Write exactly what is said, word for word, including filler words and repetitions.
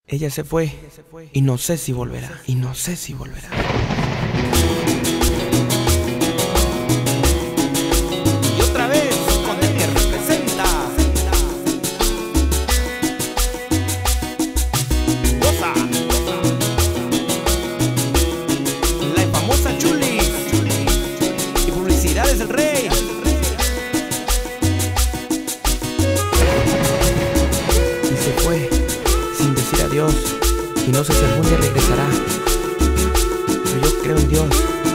Ella se fue y no sé si volverá, y no sé si volverá. Y otra vez con el que representa Goza, la famosa Chuli y Publicidades del Rey. Y se fue sin decir adiós, y no sé si algún día regresará, pero yo creo en Dios.